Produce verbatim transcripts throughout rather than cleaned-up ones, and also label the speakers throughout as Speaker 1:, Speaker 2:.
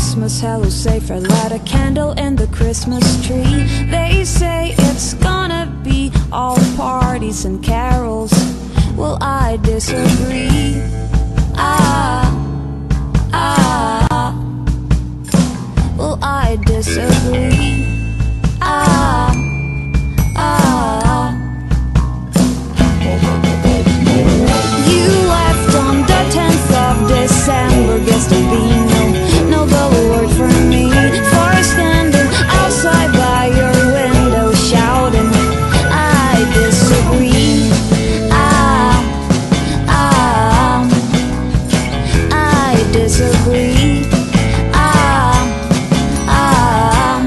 Speaker 1: Christmas, hello safer, light a candle in the Christmas tree. They say it's gonna be all parties and carols. Well, I disagree. Ah, ah, well, I disagree. Ah, ah. You left on the tenth of December. Guess there'll be no, no reward for me for standing outside by your window shouting, I disagree. Ah, ah, I disagree. Ah, ah.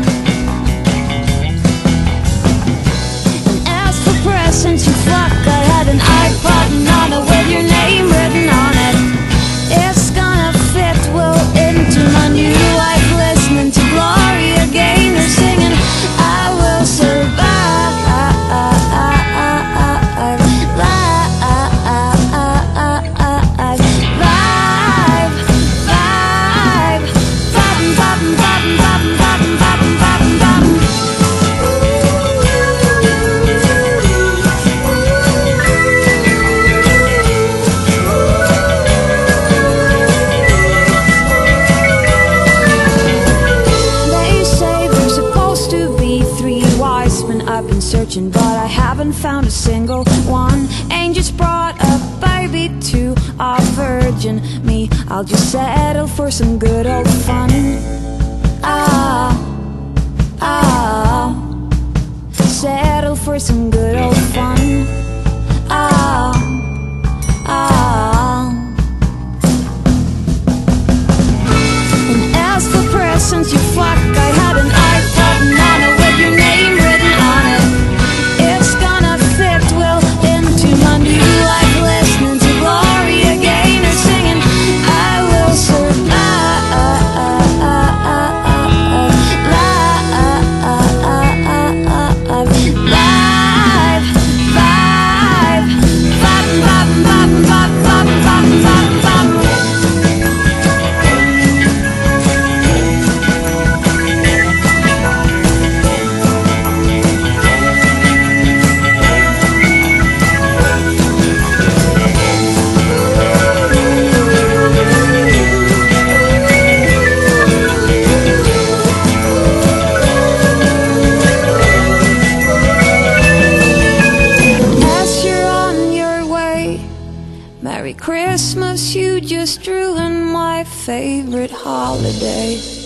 Speaker 1: And as for presents, you fuck, I had an iPod Nano with your name written on it. It's gonna fit well into my new life, listening to Gloria Gaynor singing I will survive, vibe, vibe, vibin', vibin', vibin', vibin', vibin', vibin', vibin', vibin'. They say there's supposed to be three wise men. I've been searching, but I haven't found a single one. Angels brought a baby to a virgin. Me, I'll just settle for some good old fun. Ah, ah, settle for some good old fun. Ah, ah. And as for presents, you fuck, I had an iPod Nano with your name written on it. It's gonna fit well into my new life, listening to Gloria Gaynor singing I will survive, live, vibe, vibin', vibin', vibin', vibin', vibin', vibin', vibin', vibin'. As you're on your way, Merry Christmas, you just ruined my favorite holiday.